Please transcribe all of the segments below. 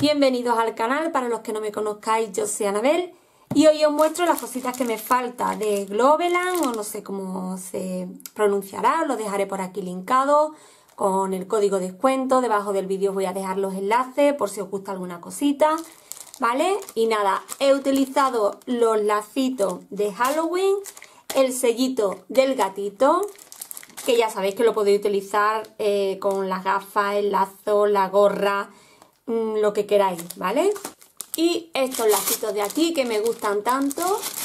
Bienvenidos al canal. Para los que no me conozcáis, yo soy Anabel y hoy os muestro las cositas que me falta de Globeland, o no sé cómo se pronunciará, lo dejaré por aquí linkado con el código de descuento. Debajo del vídeo os voy a dejar los enlaces por si os gusta alguna cosita, ¿vale? Y nada, he utilizado los lacitos de Halloween, el sellito del gatito, que ya sabéis que lo podéis utilizar con las gafas, el lazo, la gorra, lo que queráis, ¿vale? Y estos lacitos de aquí que me gustan tanto,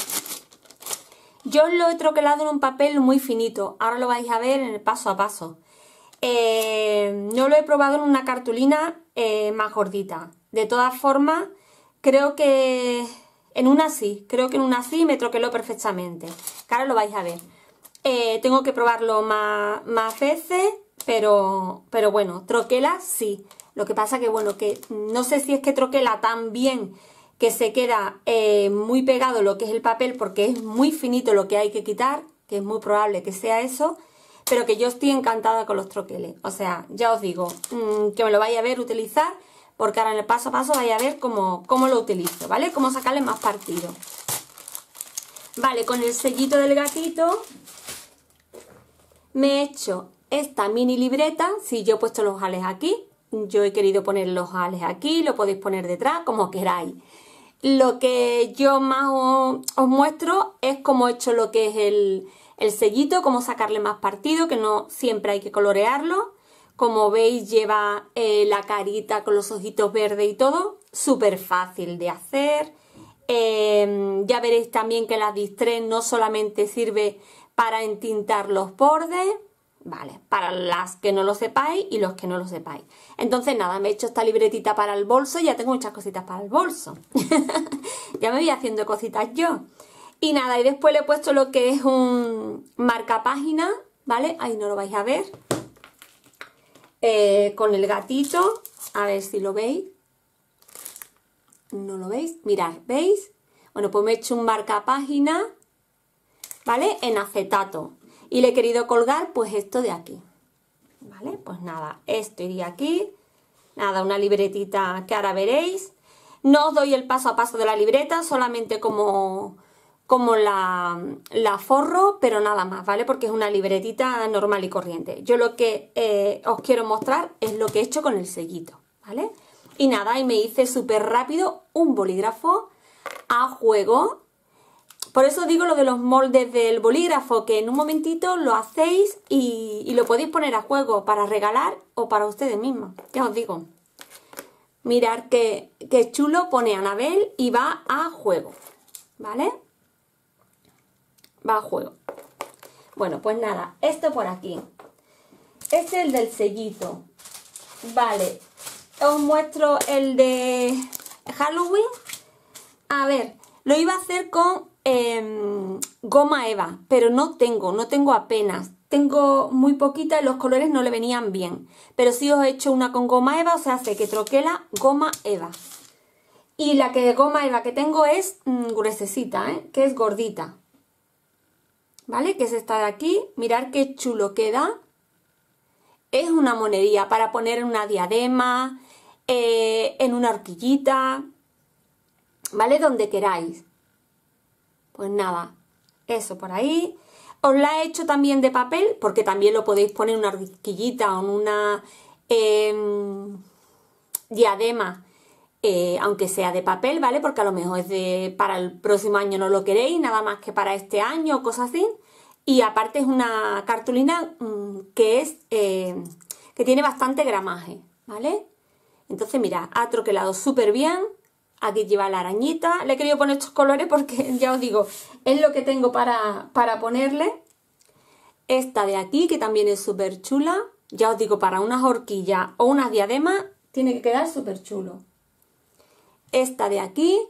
yo lo he troquelado en un papel muy finito, ahora lo vais a ver en el paso a paso. No lo he probado en una cartulina más gordita. De todas formas, creo que en una sí, me troqueló perfectamente, que ahora lo vais a ver. Tengo que probarlo más veces, pero bueno, troquela sí. Lo que pasa que, bueno, que no sé si es que troquela tan bien que se queda muy pegado lo que es el papel, porque es muy finito lo que hay que quitar, que es muy probable que sea eso, pero que yo estoy encantada con los troqueles. O sea, ya os digo, que me lo vais a ver utilizar, porque ahora en el paso a paso vais a ver cómo lo utilizo, ¿vale? Cómo sacarle más partido. Vale, con el sellito del gatito me he hecho esta mini libreta. Si yo he puesto los ojales aquí, yo he querido poner los ojales aquí, lo podéis poner detrás, como queráis. Lo que yo más os muestro es cómo he hecho lo que es el sellito, cómo sacarle más partido, que no siempre hay que colorearlo. Como veis, lleva la carita con los ojitos verdes y todo, súper fácil de hacer. Ya veréis también que la Distress no solamente sirve para entintar los bordes, vale, para las que no lo sepáis y los que no lo sepáis. Entonces nada, me he hecho esta libretita para el bolso, ya tengo muchas cositas para el bolso. Ya me voy haciendo cositas yo. Y nada, y después le he puesto lo que es un marcapágina, ¿vale? Ahí no lo vais a ver. Con el gatito, a ver si lo veis. ¿No lo veis? Mirad, ¿veis? Bueno, pues me he hecho un marcapágina, ¿vale? En acetato. Y le he querido colgar pues esto de aquí, ¿vale? Pues nada, esto iría aquí. Nada, una libretita que ahora veréis. No os doy el paso a paso de la libreta, solamente como la forro, pero nada más, ¿vale? Porque es una libretita normal y corriente. Yo lo que os quiero mostrar es lo que he hecho con el sellito, ¿vale? Y nada, y me hice súper rápido un bolígrafo a juego. Por eso digo lo de los moldes del bolígrafo, que en un momentito lo hacéis y lo podéis poner a juego para regalar o para ustedes mismos. Ya os digo. Mirad qué chulo, pone Anabel y va a juego, ¿vale? Va a juego. Bueno, pues nada, esto por aquí. Este es el del sellito. Vale, os muestro el de Halloween. A ver, lo iba a hacer con goma eva, pero no tengo apenas. Tengo muy poquita y los colores no le venían bien. Pero sí os he hecho una con goma eva, o sea, hace que troquela goma eva. Y la goma eva que tengo es gruesecita, que es gordita. ¿Vale? Que es esta de aquí. Mirad qué chulo queda. Es una monería para poner en una diadema, en una horquillita, ¿vale? Donde queráis. Pues nada, eso por ahí. Os la he hecho también de papel, porque también lo podéis poner en una horquillita o en una diadema, aunque sea de papel, ¿vale? Porque a lo mejor es para el próximo año no lo queréis, nada más que para este año o cosas así. Y aparte es una cartulina que tiene bastante gramaje, ¿vale? Entonces mirad, ha troquelado súper bien. Aquí lleva la arañita. Le he querido poner estos colores porque, ya os digo, es lo que tengo para ponerle. Esta de aquí, que también es súper chula. Ya os digo, para unas horquillas o unas diademas, tiene que quedar súper chulo. Esta de aquí.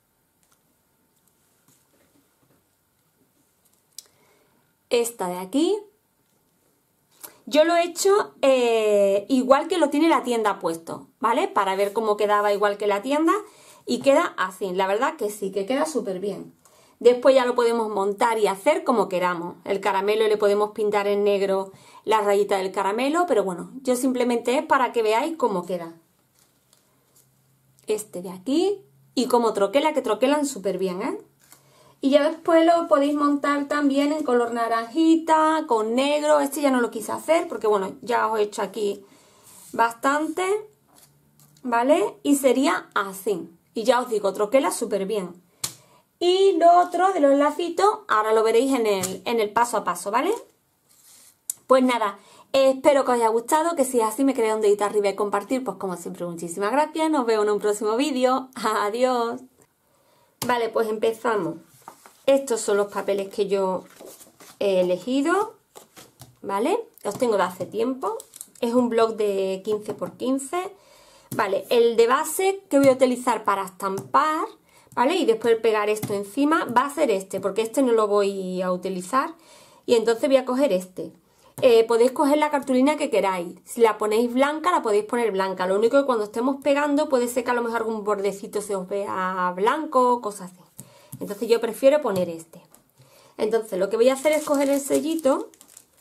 Esta de aquí. Yo lo he hecho igual que lo tiene la tienda puesto, ¿vale? Para ver cómo quedaba igual que la tienda. Y queda así, la verdad que sí, que queda súper bien. Después ya lo podemos montar y hacer como queramos. El caramelo le podemos pintar en negro la rayita del caramelo, pero bueno, yo simplemente es para que veáis cómo queda. este de aquí y como troquela, que troquelan súper bien, ¿eh? Y ya después lo podéis montar también en color naranjita, con negro. Este ya no lo quise hacer porque, bueno, ya os he hecho aquí bastante, ¿vale? Y sería así. Y ya os digo, troquela súper bien. Y lo otro de los lacitos, ahora lo veréis en el paso a paso, ¿vale? Pues nada, espero que os haya gustado, que si es así me queréis un dedito arriba y compartir, pues como siempre muchísimas gracias. Nos vemos en un próximo vídeo. Adiós. Vale, pues empezamos. Estos son los papeles que yo he elegido, ¿vale? Los tengo de hace tiempo. Es un bloc de 15 por 15. Vale, el de base que voy a utilizar para estampar, ¿vale? Y después pegar esto encima va a ser este, porque este no lo voy a utilizar. Y entonces voy a coger este. Podéis coger la cartulina que queráis. Si la ponéis blanca, la podéis poner blanca. Lo único que cuando estemos pegando puede ser que a lo mejor algún bordecito se os vea blanco, cosas así. Entonces yo prefiero poner este. Entonces lo que voy a hacer es coger el sellito,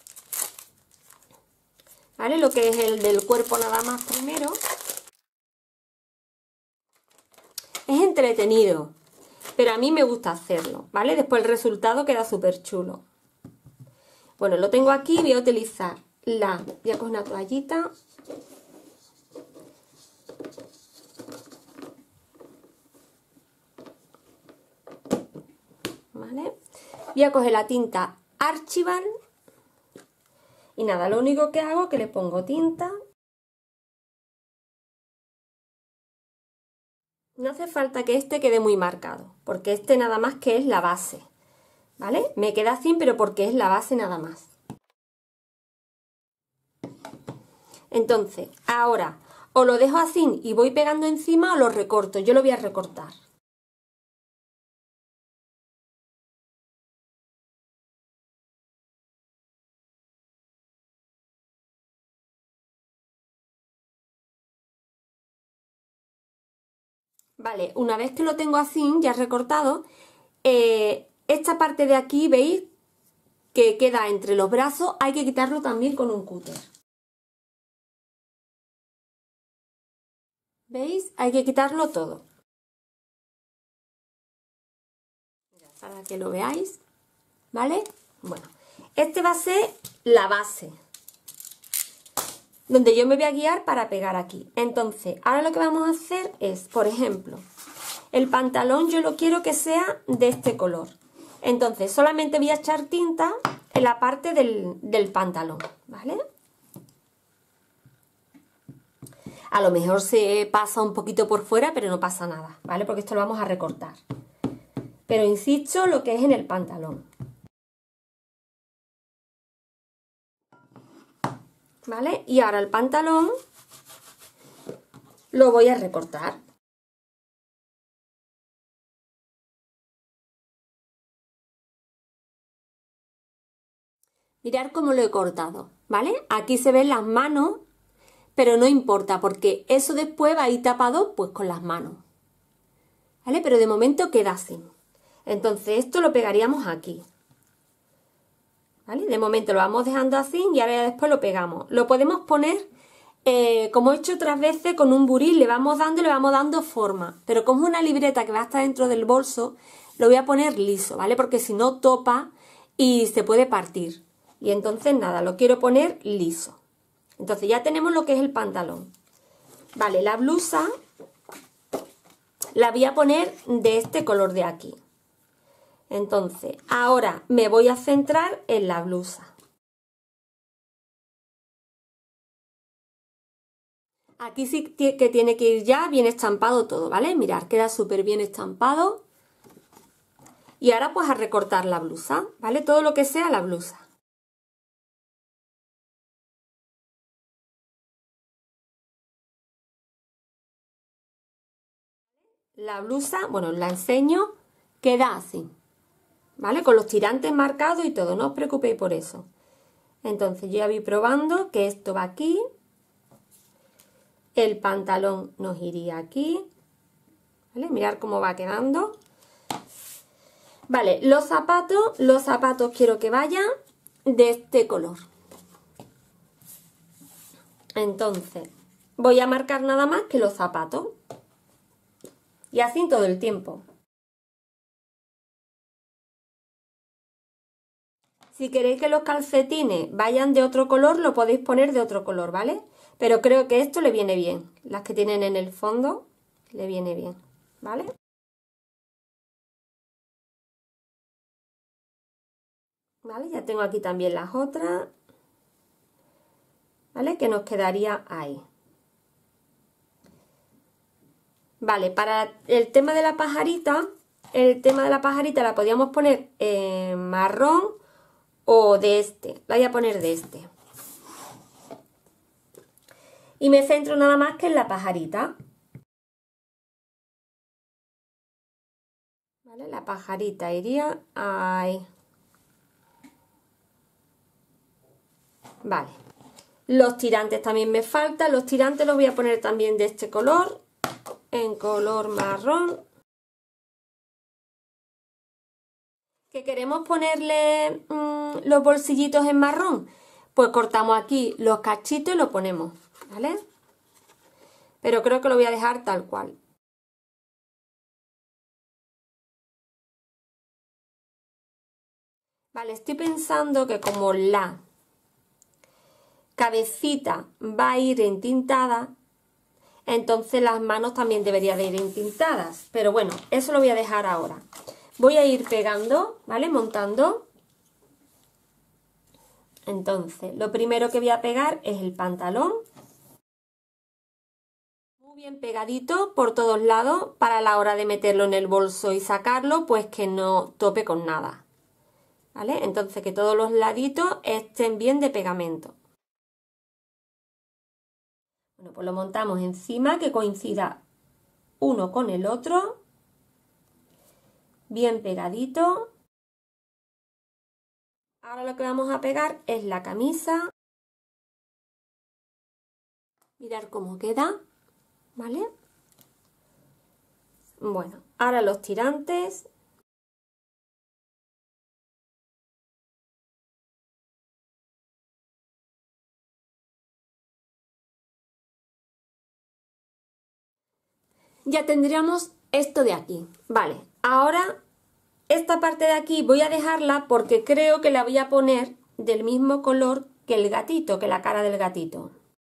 ¿vale? Lo que es el del cuerpo nada más primero. Es entretenido, pero a mí me gusta hacerlo, ¿vale? Después el resultado queda súper chulo. Bueno, lo tengo aquí, voy a utilizar voy a coger una toallita. ¿Vale? Voy a coger la tinta Archival. Y nada, lo único que hago es que le pongo tinta. No hace falta que este quede muy marcado, porque este nada más que es la base, ¿vale? Me queda así, pero porque es la base nada más. Entonces, ahora, o lo dejo así y voy pegando encima o lo recorto. Yo lo voy a recortar. Vale, una vez que lo tengo así, ya recortado, esta parte de aquí, ¿veis? Que queda entre los brazos, hay que quitarlo también con un cúter. ¿Veis? Hay que quitarlo todo. Para que lo veáis, ¿vale? Bueno, este va a ser la base, donde yo me voy a guiar para pegar aquí. Entonces, ahora lo que vamos a hacer es, por ejemplo, el pantalón yo lo quiero que sea de este color. Entonces, solamente voy a echar tinta en la parte del pantalón, ¿vale? A lo mejor se pasa un poquito por fuera, pero no pasa nada, ¿vale? Porque esto lo vamos a recortar. Pero insisto, lo que es en el pantalón. ¿Vale? Y ahora el pantalón lo voy a recortar. Mirad cómo lo he cortado, ¿vale? Aquí se ven las manos, pero no importa, porque eso después va a ir tapado pues con las manos, ¿vale? Pero de momento queda así. Entonces esto lo pegaríamos aquí, ¿vale? De momento lo vamos dejando así y ahora ya después lo pegamos. Lo podemos poner, como he hecho otras veces, con un buril, le vamos dando forma. Pero como es una libreta que va a estar dentro del bolso, lo voy a poner liso, ¿vale? Porque si no topa y se puede partir. Y entonces nada, lo quiero poner liso. Entonces ya tenemos lo que es el pantalón. Vale, la blusa la voy a poner de este color de aquí. Entonces, ahora me voy a centrar en la blusa. Aquí sí que tiene que ir ya bien estampado todo, ¿vale? Mirad, queda súper bien estampado. Y ahora pues a recortar la blusa, ¿vale? Todo lo que sea la blusa. La blusa, bueno, la enseño, queda así, ¿vale? Con los tirantes marcados y todo, no os preocupéis por eso. Entonces yo ya voy probando que esto va aquí. El pantalón nos iría aquí, ¿vale? Mirad cómo va quedando. Vale, los zapatos quiero que vayan de este color. Entonces, voy a marcar nada más que los zapatos. Y así todo el tiempo. Si queréis que los calcetines vayan de otro color, lo podéis poner de otro color, ¿vale? Pero creo que esto le viene bien. Las que tienen en el fondo, le viene bien, ¿vale? ¿Vale? Ya tengo aquí también las otras, ¿vale? Que nos quedaría ahí. Vale, para el tema de la pajarita, la podíamos poner en marrón o de este. La voy a poner de este. Y me centro nada más que en la pajarita. ¿Vale? La pajarita iría ahí. Vale. Los tirantes también me faltan. Los tirantes los voy a poner también de este color. En color marrón. ¿Que queremos ponerle los bolsillitos en marrón? Pues cortamos aquí los cachitos y lo ponemos, ¿vale? Pero creo que lo voy a dejar tal cual. Vale, estoy pensando que como la cabecita va a ir entintada, entonces las manos también deberían de ir entintadas. Pero bueno, eso lo voy a dejar ahora. Voy a ir pegando, ¿vale? Montando. Entonces, lo primero que voy a pegar es el pantalón. Muy bien pegadito por todos lados para la hora de meterlo en el bolso y sacarlo, pues que no tope con nada. ¿Vale? Entonces, que todos los laditos estén bien de pegamento. Bueno, pues lo montamos encima, que coincida uno con el otro. Bien pegadito. Ahora lo que vamos a pegar es la camisa. Mirad cómo queda, ¿vale? Bueno, ahora los tirantes. Ya tendríamos esto de aquí. Vale, ahora esta parte de aquí voy a dejarla porque creo que la voy a poner del mismo color que el gatito, que la cara del gatito.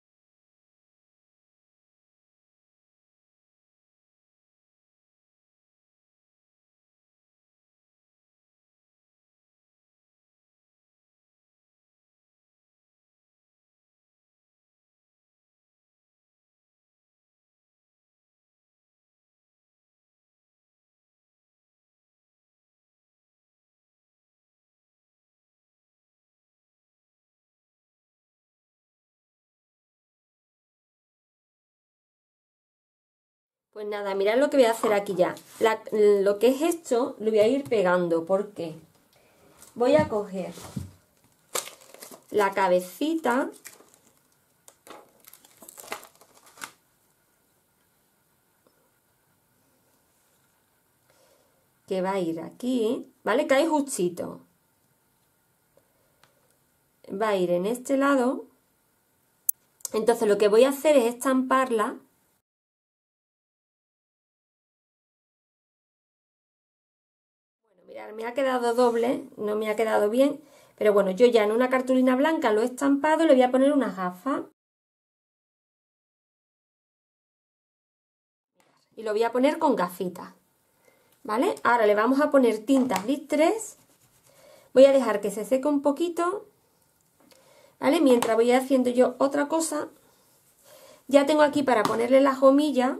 Pues nada, mirad lo que voy a hacer aquí ya. Lo que es esto lo voy a ir pegando porque voy a coger la cabecita que va a ir aquí, ¿vale? Cae justito. Va a ir en este lado. Entonces lo que voy a hacer es estamparla. Bueno, mirad, me ha quedado doble, no me ha quedado bien, pero bueno, yo ya en una cartulina blanca lo he estampado y le voy a poner unas gafas. Y lo voy a poner con gafitas, ¿vale? Ahora le vamos a poner tintas Listerine. Voy a dejar que se seque un poquito, ¿vale? Mientras voy haciendo yo otra cosa. Ya tengo aquí para ponerle la jomilla.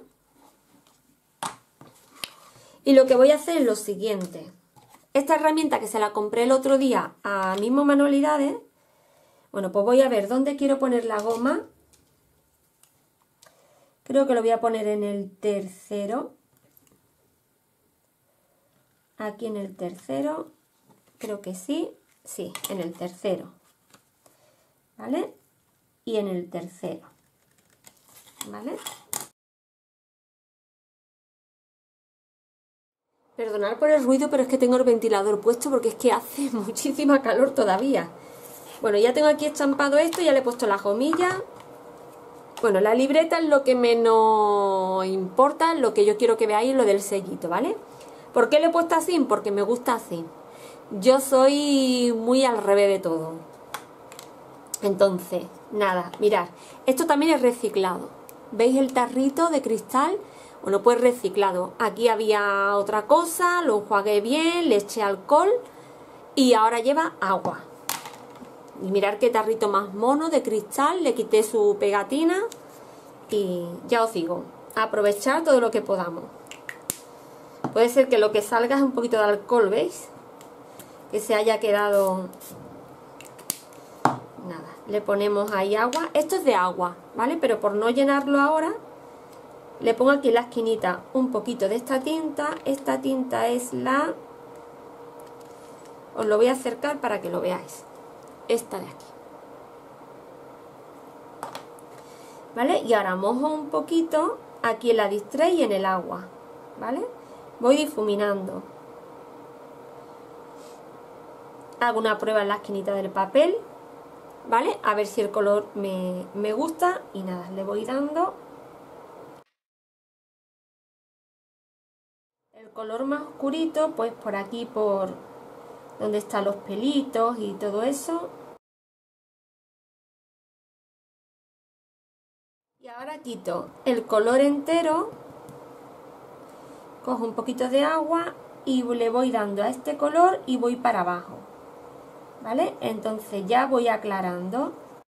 Y lo que voy a hacer es lo siguiente. Esta herramienta que se la compré el otro día a Mismo Manualidades. Bueno, pues voy a ver dónde quiero poner la goma. Creo que lo voy a poner en el tercero. Aquí en el tercero. Creo que sí. Sí, en el tercero. ¿Vale? Y en el tercero. ¿Vale? Perdonad por el ruido, pero es que tengo el ventilador puesto porque es que hace muchísima calor todavía. Bueno, ya tengo aquí estampado esto, ya le he puesto la jomilla. Bueno, la libreta es lo que menos importa, lo que yo quiero que veáis es lo del sellito, ¿vale? ¿Por qué le he puesto así? Porque me gusta así. Yo soy muy al revés de todo. Entonces, nada, mirad, esto también es reciclado. ¿Veis el tarrito de cristal? Bueno, pues reciclado. Aquí había otra cosa, lo enjuagué bien, le eché alcohol y ahora lleva agua. Y mirad qué tarrito más mono de cristal, le quité su pegatina y ya os digo, aprovechar todo lo que podamos. Puede ser que lo que salga es un poquito de alcohol, ¿veis? Que se haya quedado... Nada, le ponemos ahí agua. Esto es de agua, ¿vale? Pero por no llenarlo ahora, le pongo aquí en la esquinita un poquito de esta tinta. Esta tinta es la... Os lo voy a acercar para que lo veáis. Esta de aquí. ¿Vale? Y ahora mojo un poquito aquí en la Distress y en el agua, ¿vale? Voy difuminando. Hago una prueba en la esquinita del papel, ¿vale? A ver si el color me gusta y nada, le voy dando el color más oscurito, pues por aquí, por donde están los pelitos y todo eso. Y ahora quito el color entero, cojo un poquito de agua y le voy dando a este color y voy para abajo, ¿vale? Entonces ya voy aclarando.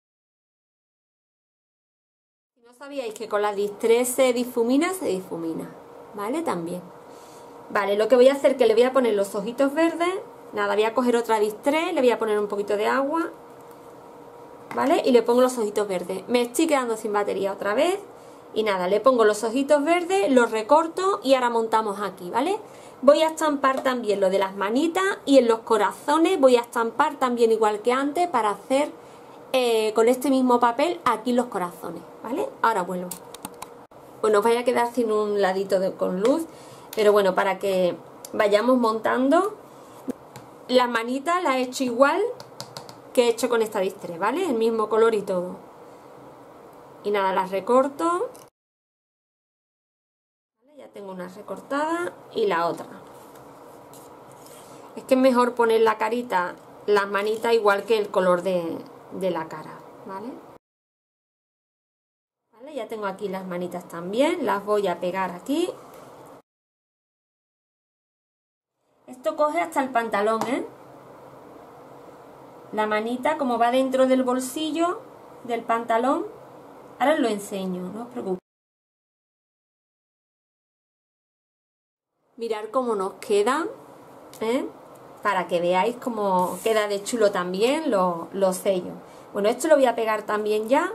Si no sabíais que con la Distress se difumina, ¿vale? También. Vale, lo que voy a hacer es que le voy a poner los ojitos verdes. Nada, voy a coger otra Distress, le voy a poner un poquito de agua, ¿vale? Y le pongo los ojitos verdes. Me estoy quedando sin batería otra vez. Y nada, le pongo los ojitos verdes, los recorto y ahora montamos aquí, ¿vale? Voy a estampar también lo de las manitas y en los corazones voy a estampar también igual que antes para hacer con este mismo papel aquí los corazones, ¿vale? Ahora vuelvo. Bueno, os vais a quedar sin un ladito con luz, pero bueno, para que vayamos montando. Las manitas las he hecho igual que he hecho con esta Distress, ¿vale? El mismo color y todo. Y nada, las recorto. ¿Vale? Ya tengo una recortada y la otra. Es que es mejor poner la carita, las manitas igual que el color de la cara, ¿vale? ¿Vale? Ya tengo aquí las manitas también, las voy a pegar aquí. Esto coge hasta el pantalón, ¿eh? La manita, como va dentro del bolsillo del pantalón, ahora os lo enseño, no os preocupéis. Mirad cómo nos queda, ¿eh? Para que veáis cómo queda de chulo también los sellos. Bueno, esto lo voy a pegar también ya.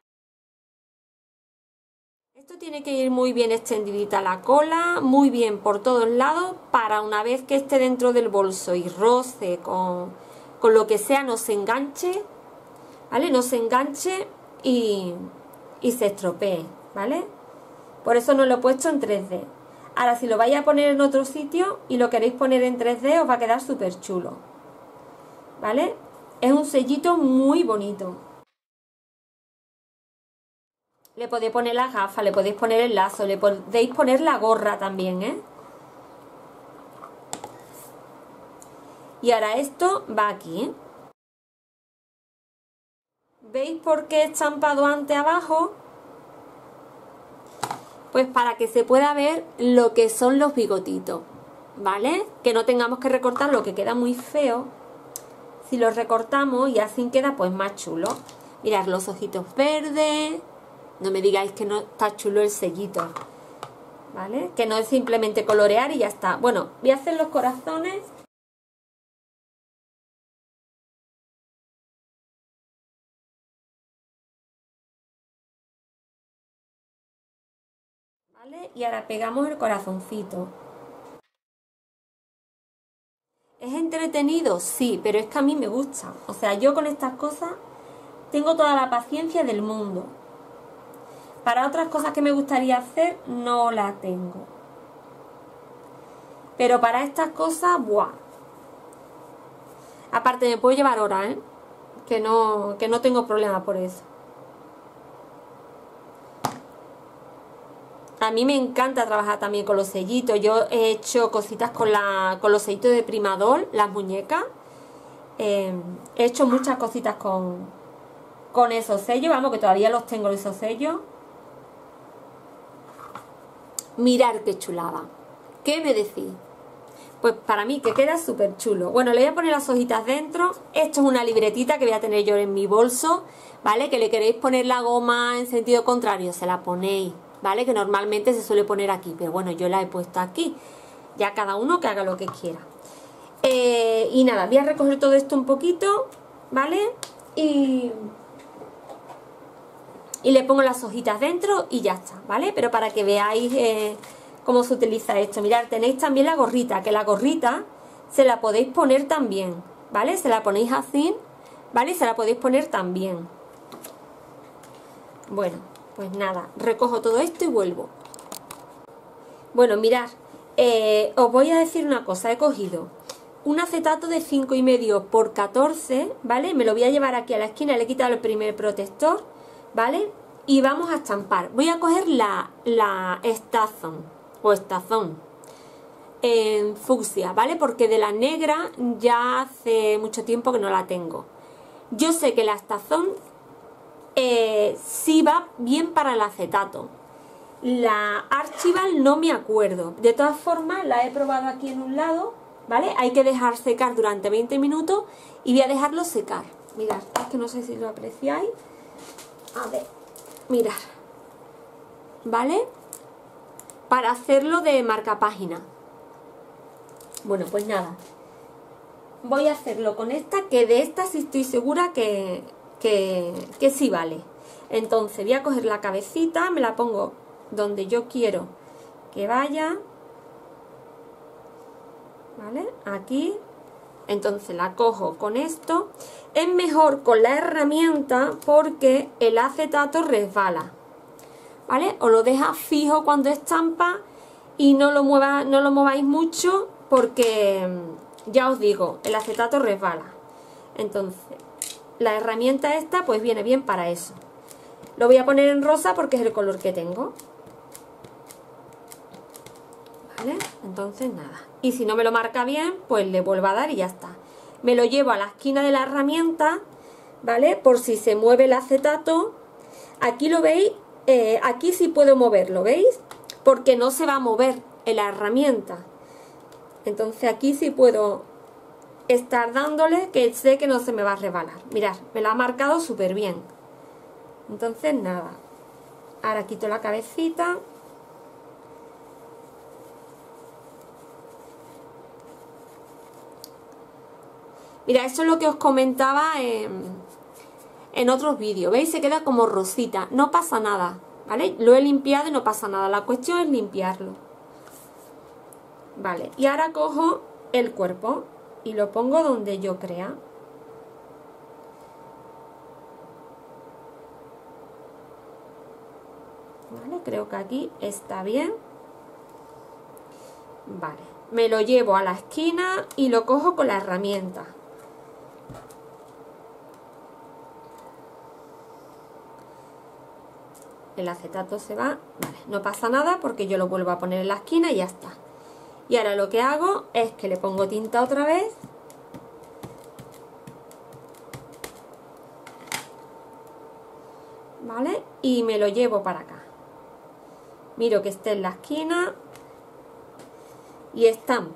Esto tiene que ir muy bien extendidita la cola, muy bien por todos lados, para una vez que esté dentro del bolso y roce con lo que sea, no se enganche, ¿vale? No se enganche y se estropee, ¿vale? Por eso no lo he puesto en 3D. Ahora, si lo vais a poner en otro sitio y lo queréis poner en 3D, os va a quedar súper chulo, ¿vale? Es un sellito muy bonito. Le podéis poner las gafas, le podéis poner el lazo, le podéis poner la gorra también, ¿eh? Y ahora esto va aquí, ¿eh? ¿Veis por qué he estampado antes abajo? Pues para que se pueda ver lo que son los bigotitos, ¿vale? Que no tengamos que recortar lo que queda muy feo. Si los recortamos y así queda pues más chulo. Mirad los ojitos verdes. No me digáis que no está chulo el sellito, ¿vale? Que no es simplemente colorear y ya está. Bueno, voy a hacer los corazones. ¿Vale? Y ahora pegamos el corazoncito. ¿Es entretenido? Sí, pero es que a mí me gusta. O sea, yo con estas cosas tengo toda la paciencia del mundo. Para otras cosas que me gustaría hacer, no la tengo. Pero para estas cosas, ¡buah! Aparte, me puedo llevar horas, ¿eh? Que no tengo problema por eso. A mí me encanta trabajar también con los sellitos. Yo he hecho cositas con los sellitos de Primadol, las muñecas. He hecho muchas cositas con esos sellos. Vamos, que todavía los tengo esos sellos. Mirar qué chulada. ¿Qué me decís? Pues para mí que queda súper chulo. Bueno, le voy a poner las hojitas dentro. Esto es una libretita que voy a tener yo en mi bolso, ¿vale? Que le queréis poner la goma en sentido contrario, se la ponéis, ¿vale? Que normalmente se suele poner aquí, pero bueno, yo la he puesto aquí. Ya cada uno que haga lo que quiera. Y nada, voy a recoger todo esto un poquito, ¿vale? Y le pongo las hojitas dentro y ya está, ¿vale? Pero para que veáis cómo se utiliza esto. Mirad, tenéis también la gorrita, que la gorrita se la podéis poner también, ¿vale? Se la ponéis así, ¿vale? Y se la podéis poner también. Bueno, pues nada, recojo todo esto y vuelvo. Bueno, mirad, os voy a decir una cosa. He cogido un acetato de 5,5 por 14, ¿vale? Me lo voy a llevar aquí a la esquina, le he quitado el primer protector, ¿vale? Y vamos a estampar. Voy a coger la estazón o estazón en fucsia, ¿vale? Porque de la negra ya hace mucho tiempo que no la tengo. Yo sé que la estazón sí va bien para el acetato. La Archival no me acuerdo. De todas formas, la he probado aquí en un lado, ¿vale? Hay que dejar secar durante 20 minutos y voy a dejarlo secar. Mirad, es que no sé si lo apreciáis. A ver, mirad, ¿vale? Para hacerlo de marcapágina. Bueno, pues nada. Voy a hacerlo con esta, que de esta sí estoy segura que sí vale. Entonces voy a coger la cabecita, me la pongo donde yo quiero que vaya, ¿vale? Aquí. Entonces la cojo con esto. Es mejor con la herramienta porque el acetato resbala, ¿vale? Os lo deja fijo cuando estampa y no lo mováis mucho porque, ya os digo, el acetato resbala. Entonces, la herramienta esta pues viene bien para eso. Lo voy a poner en rosa porque es el color que tengo. ¿Vale? Entonces nada. Y si no me lo marca bien, pues le vuelvo a dar y ya está. Me lo llevo a la esquina de la herramienta, ¿vale? Por si se mueve el acetato. Aquí lo veis, aquí sí puedo moverlo, ¿veis? Porque no se va a mover en la herramienta. Entonces aquí sí puedo estar dándole, que sé que no se me va a resbalar. Mirad, me lo ha marcado súper bien. Entonces nada. Ahora quito la cabecita. Mira, eso es lo que os comentaba en otros vídeos. ¿Veis? Se queda como rosita. No pasa nada, ¿vale? Lo he limpiado y no pasa nada. La cuestión es limpiarlo. Vale, y ahora cojo el cuerpo y lo pongo donde yo crea. Vale, creo que aquí está bien. Vale, me lo llevo a la esquina y lo cojo con la herramienta. El acetato se va, vale, no pasa nada porque yo lo vuelvo a poner en la esquina y ya está. Y ahora lo que hago es que le pongo tinta otra vez. ¿Vale? Y me lo llevo para acá. Miro que esté en la esquina y estampo.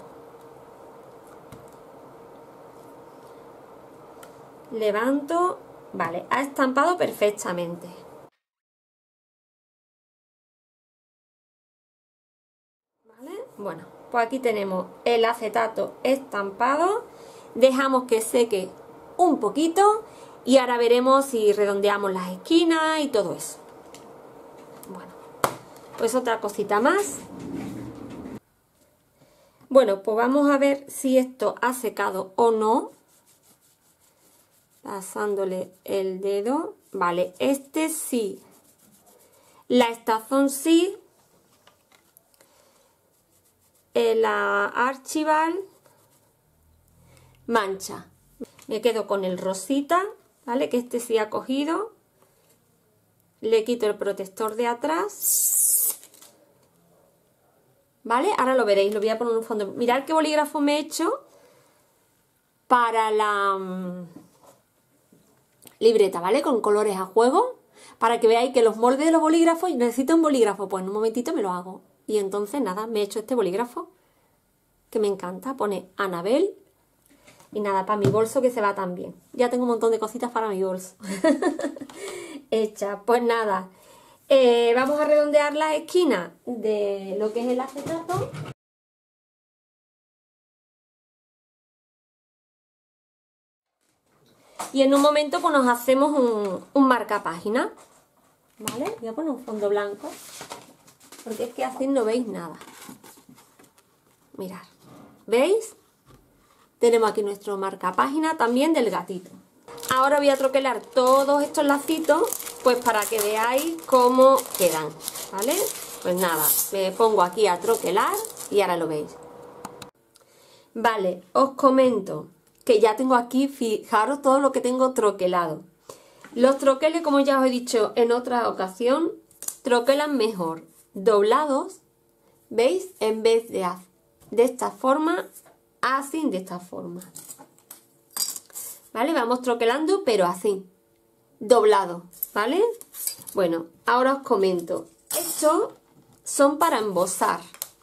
Levanto, vale, ha estampado perfectamente. ¿Vale? Bueno, pues aquí tenemos el acetato estampado. Dejamos que seque un poquito y ahora veremos si redondeamos las esquinas y todo eso. Bueno, pues otra cosita más. Bueno, pues vamos a ver si esto ha secado o no. Pasándole el dedo. Vale, este sí. La estazón sí. La Archival mancha. Me quedo con el rosita, ¿vale? Que este sí ha cogido. Le quito el protector de atrás. ¿vale? Ahora lo veréis, lo voy a poner en un fondo. Mirad qué bolígrafo me he hecho para la libreta, ¿vale? Con colores a juego, para que veáis que los moldes de los bolígrafos, necesito un bolígrafo, pues en un momentito me lo hago. Y entonces nada, me he hecho este bolígrafo, que me encanta, pone Anabel. Y nada, para mi bolso que se va también. Ya tengo un montón de cositas para mi bolso. Hecha, pues nada. Vamos a redondear las esquinas de lo que es el acetato. Y en un momento pues nos hacemos un marcapágina. ¿Vale? Voy a poner un fondo blanco. Porque es que así no veis nada. Mirad. ¿Veis? Tenemos aquí nuestro marcapágina también del gatito. Ahora voy a troquelar todos estos lacitos, pues para que veáis cómo quedan, ¿vale? Pues nada, me pongo aquí a troquelar y ahora lo veis. Vale, os comento que ya tengo aquí, fijaros todo lo que tengo troquelado. Los troqueles, como ya os he dicho en otra ocasión, troquelan mejor doblados, ¿veis? En vez de esta forma, así de esta forma. ¿Vale? Vamos troquelando, pero así, doblado, ¿vale? Bueno, ahora os comento. Estos son para embosar.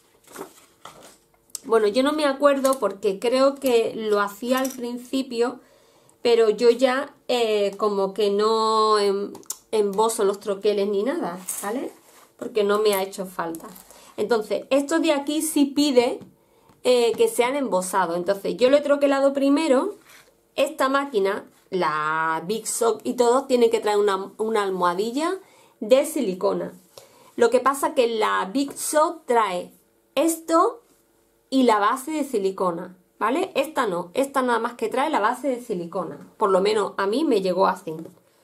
Bueno, yo no me acuerdo porque creo que lo hacía al principio, pero yo ya como que no emboso los troqueles ni nada, ¿vale? Porque no me ha hecho falta. Entonces, estos de aquí sí pide que sean embosados. Entonces, yo lo he troquelado primero. Esta máquina, la Big Shot y todo, tiene que traer una almohadilla de silicona. Lo que pasa que la Big Shot trae esto y la base de silicona, ¿vale? Esta no, esta nada más que trae la base de silicona. Por lo menos a mí me llegó así.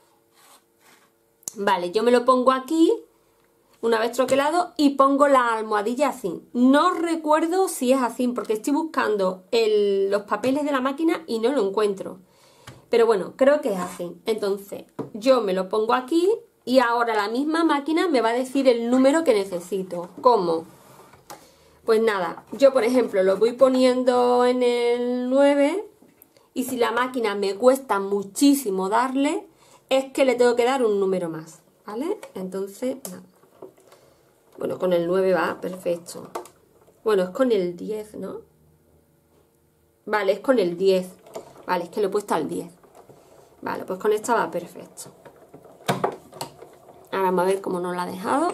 Vale, yo me lo pongo aquí, una vez troquelado, y pongo la almohadilla así. No recuerdo si es así, porque estoy buscando los papeles de la máquina y no lo encuentro. Pero bueno, creo que es así. Entonces, yo me lo pongo aquí y ahora la misma máquina me va a decir el número que necesito. ¿Cómo? Pues nada, yo por ejemplo lo voy poniendo en el 9 y si la máquina me cuesta muchísimo darle, es que le tengo que dar un número más, ¿vale? Entonces, nada. Bueno, con el 9 va, perfecto. Bueno, es con el 10, ¿no? Vale, es con el 10. Vale, es que lo he puesto al 10. Vale, pues con esta va perfecto. Ahora vamos a ver cómo nos la ha dejado.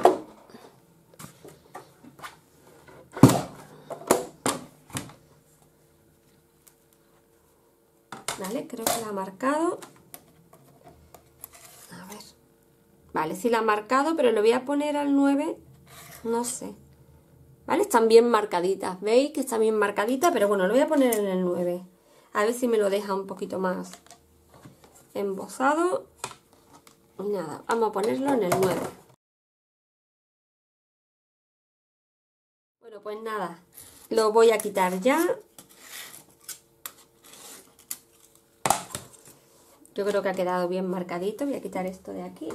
Vale, creo que la ha marcado. A ver. Vale, sí la ha marcado, pero lo voy a poner al 9. No sé. ¿Vale? Están bien marcaditas. ¿Veis que está bien marcadita? Pero bueno, lo voy a poner en el 9. A ver si me lo deja un poquito más embosado. Nada, vamos a ponerlo en el 9. Bueno, pues nada. Lo voy a quitar ya. Yo creo que ha quedado bien marcadito. Voy a quitar esto de aquí.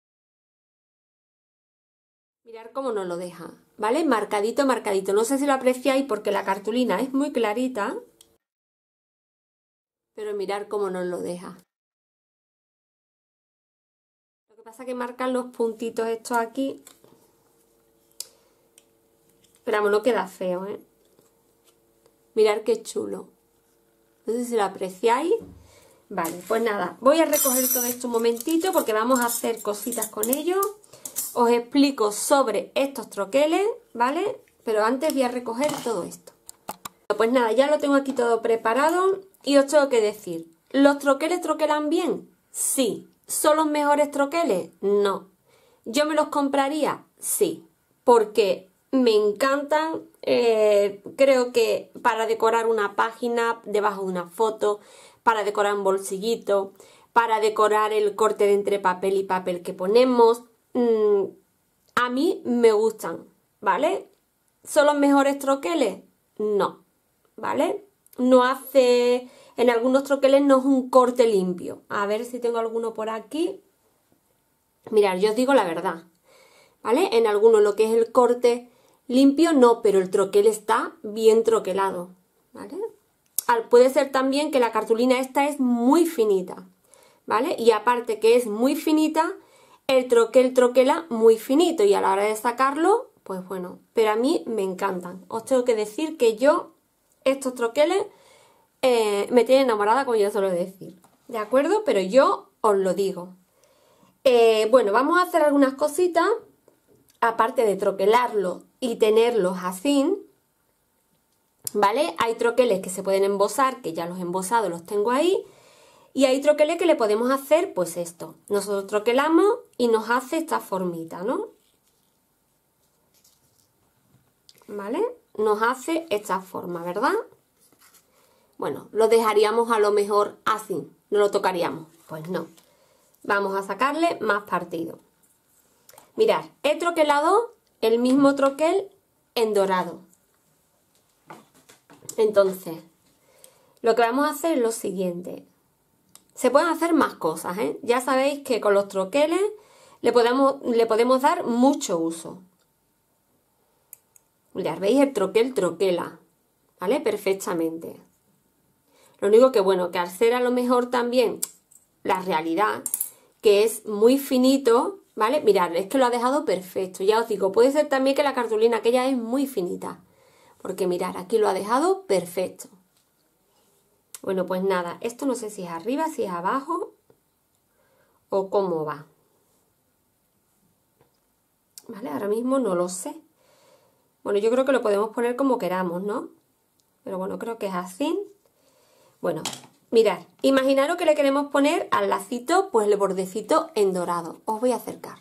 Mirad cómo nos lo deja, ¿vale? Marcadito, marcadito. No sé si lo apreciáis porque la cartulina es muy clarita. Pero mirad cómo nos lo deja. Lo que pasa es que marcan los puntitos estos aquí. Pero vamos, no queda feo, ¿eh? Mirad qué chulo. No sé si lo apreciáis. Vale, pues nada. Voy a recoger todo esto un momentito porque vamos a hacer cositas con ello. Os explico sobre estos troqueles, ¿vale? Pero antes voy a recoger todo esto. Pues nada, ya lo tengo aquí todo preparado y os tengo que decir, ¿los troqueles troquelan bien? Sí. ¿Son los mejores troqueles? No. ¿Yo me los compraría? Sí. Porque me encantan, creo que para decorar una página debajo de una foto, para decorar un bolsillito, para decorar el corte de entre papel y papel que ponemos, a mí me gustan, ¿vale? ¿Son los mejores troqueles? No, ¿vale? No hace, en algunos troqueles no es un corte limpio. A ver si tengo alguno por aquí. Mirad, yo os digo la verdad, ¿vale? En algunos lo que es el corte Limpio no, pero el troquel está bien troquelado, ¿vale? Puede ser también que la cartulina esta es muy finita, ¿vale? Y aparte que es muy finita, el troquel troquela muy finito y a la hora de sacarlo, pues bueno, pero a mí me encantan. Os tengo que decir que yo, estos troqueles, me tienen enamorada, como yo suelo decir, ¿de acuerdo? Pero yo os lo digo. Bueno, vamos a hacer algunas cositas, aparte de troquelarlo y tenerlos así, ¿vale? Hay troqueles que se pueden embosar, que ya los he embosado, los tengo ahí. Y hay troqueles que le podemos hacer, pues esto. Nosotros troquelamos y nos hace esta formita, ¿no? ¿Vale? Nos hace esta forma, ¿verdad? Bueno, lo dejaríamos a lo mejor así, no lo tocaríamos. Pues no. Vamos a sacarle más partido. Mirad, he troquelado el mismo troquel en dorado. Entonces, lo que vamos a hacer es lo siguiente. Se pueden hacer más cosas, ¿eh? Ya sabéis que con los troqueles le podemos dar mucho uso. Ya veis, el troquel troquela, ¿vale? Perfectamente. Lo único que, bueno, que al ser a lo mejor también la realidad, que es muy finito, ¿vale? Mirad, es que lo ha dejado perfecto. Ya os digo, puede ser también que la cartulina aquella es muy finita. Porque mirad, aquí lo ha dejado perfecto. Bueno, pues nada, esto no sé si es arriba, si es abajo o cómo va. ¿Vale? Ahora mismo no lo sé. Bueno, yo creo que lo podemos poner como queramos, ¿no? Pero bueno, creo que es así. Bueno, mirad, imaginaros que le queremos poner al lacito, pues el bordecito en dorado. Os voy a acercar.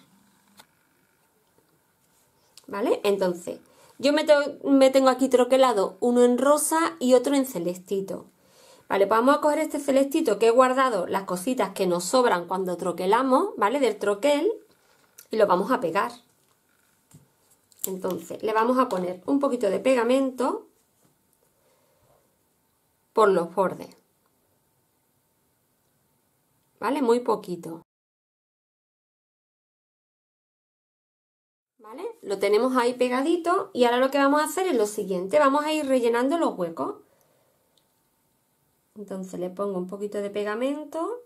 ¿Vale? Entonces, yo me tengo aquí troquelado uno en rosa y otro en celestito. Vale, pues vamos a coger este celestito que he guardado las cositas que nos sobran cuando troquelamos, ¿vale? Del troquel, y lo vamos a pegar. Entonces, le vamos a poner un poquito de pegamento por los bordes. ¿Vale? Muy poquito. ¿Vale? Lo tenemos ahí pegadito y ahora lo que vamos a hacer es lo siguiente. Vamos a ir rellenando los huecos. Entonces le pongo un poquito de pegamento.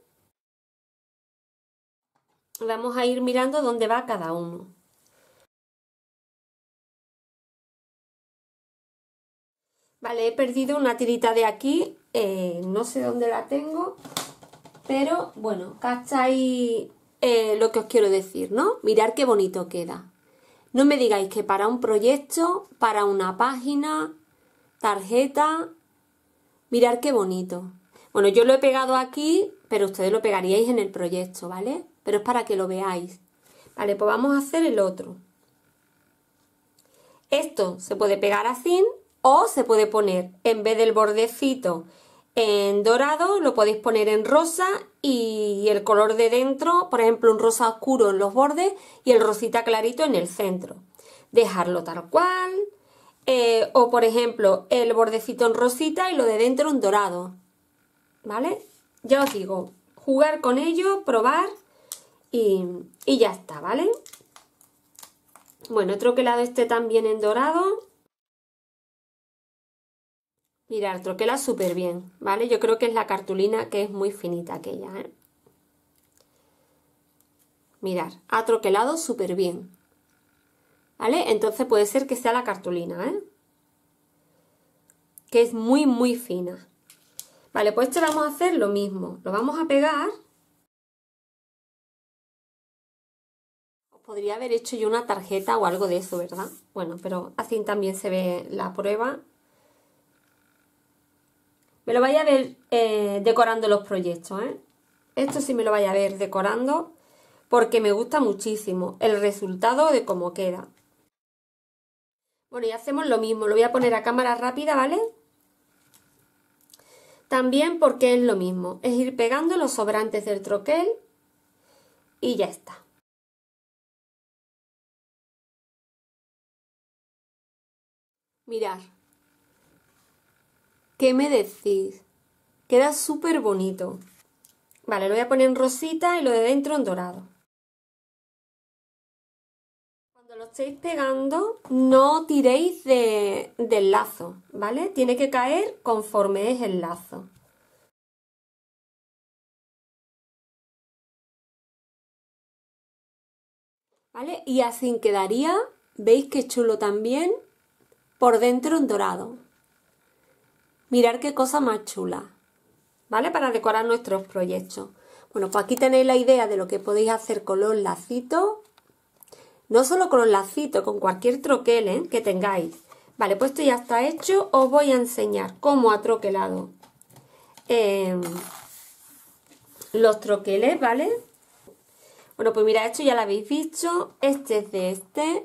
Vamos a ir mirando dónde va cada uno. Vale, he perdido una tirita de aquí, no sé dónde la tengo, pero bueno, ¿cacháis lo que os quiero decir, no? Mirad qué bonito queda. No me digáis que para un proyecto, para una página, tarjeta, mirad qué bonito. Bueno, yo lo he pegado aquí, pero ustedes lo pegaríais en el proyecto, ¿vale? Pero es para que lo veáis. Vale, pues vamos a hacer el otro. Esto se puede pegar así o se puede poner, en vez del bordecito en dorado, lo podéis poner en rosa y el color de dentro, por ejemplo, un rosa oscuro en los bordes y el rosita clarito en el centro. Dejarlo tal cual. O, por ejemplo, el bordecito en rosita y lo de dentro en dorado. ¿Vale? Ya os digo, jugar con ello, probar y ya está, ¿vale? Bueno, he troquelado este también en dorado. Mirad, troquela súper bien, ¿vale? Yo creo que es la cartulina que es muy finita aquella, ¿eh? Mirad, ha troquelado súper bien, ¿vale? Entonces puede ser que sea la cartulina, ¿eh? Que es muy, muy fina. Vale, pues este vamos a hacer lo mismo. Lo vamos a pegar. Os podría haber hecho yo una tarjeta o algo de eso, ¿verdad? Bueno, pero así también se ve la prueba. Me lo vaya a ver decorando los proyectos, ¿eh? Esto sí me lo vaya a ver decorando porque me gusta muchísimo el resultado de cómo queda. Bueno, y hacemos lo mismo. Lo voy a poner a cámara rápida, ¿vale? También porque es lo mismo. Es ir pegando los sobrantes del troquel y ya está. Mirad. ¿Qué me decís? Queda súper bonito. Vale, lo voy a poner en rosita y lo de dentro en dorado. Cuando los estéis pegando, no tiréis del lazo, ¿vale? Tiene que caer conforme es el lazo. ¿Vale? Y así quedaría, ¿veis qué chulo también? Por dentro en dorado. Mirad qué cosa más chula, ¿vale? Para decorar nuestros proyectos. Bueno, pues aquí tenéis la idea de lo que podéis hacer con los lacitos. No solo con los lacitos, con cualquier troquel, ¿eh?, que tengáis. Vale, pues esto ya está hecho. Os voy a enseñar cómo ha troquelado los troqueles, ¿vale? Bueno, pues mira, esto ya lo habéis visto. Este es de este.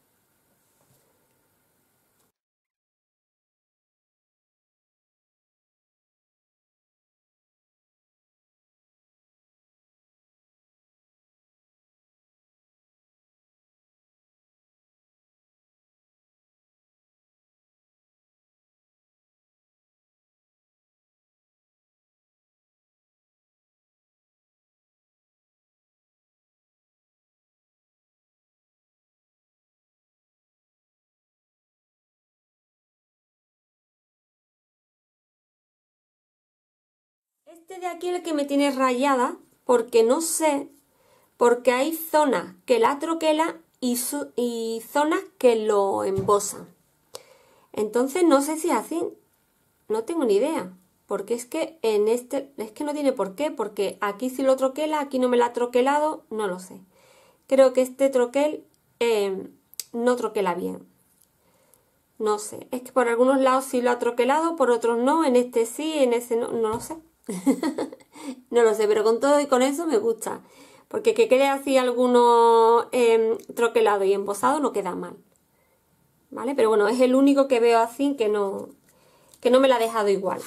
Este de aquí es el que me tiene rayada, porque no sé, porque hay zonas que la troquelan y zonas que lo embosan. Entonces no sé si es así, no tengo ni idea, porque es que en este, es que no tiene por qué, porque aquí sí lo troquela, aquí no me la ha troquelado, no lo sé. Creo que este troquel no troquela bien. No sé, es que por algunos lados sí lo ha troquelado, por otros no, en este sí, en ese no, no lo sé. No lo sé, pero con todo y con eso me gusta. Porque que quede así alguno troquelado y embosado no queda mal. ¿Vale? Pero bueno, es el único que veo así que no me la ha dejado igual.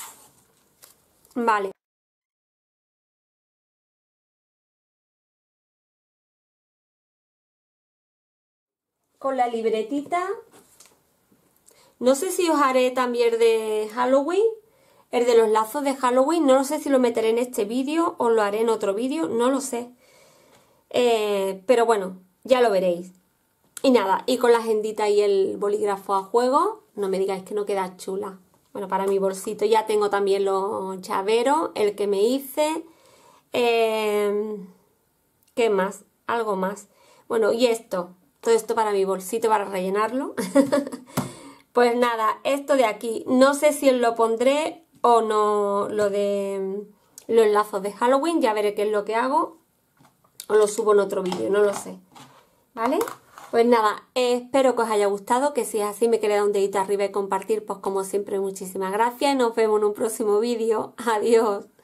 Vale. Con la libretita, no sé si os haré también de Halloween, el de los lazos de Halloween, no lo sé si lo meteré en este vídeo o lo haré en otro vídeo, no lo sé. Pero bueno, ya lo veréis. Y nada, y con la agendita y el bolígrafo a juego, no me digáis que no queda chula. Bueno, para mi bolsito ya tengo también los llaveros, el que me hice. ¿Qué más? Algo más. Bueno, y esto. Todo esto para mi bolsito, para rellenarlo. Pues nada, esto de aquí. No sé si os lo pondré o no, lo de los lazos de Halloween. Ya veré qué es lo que hago. O lo subo en otro vídeo, no lo sé. ¿Vale? Pues nada, espero que os haya gustado, que si es así me queréis dar un dedito arriba y compartir, pues como siempre muchísimas gracias y nos vemos en un próximo vídeo. Adiós.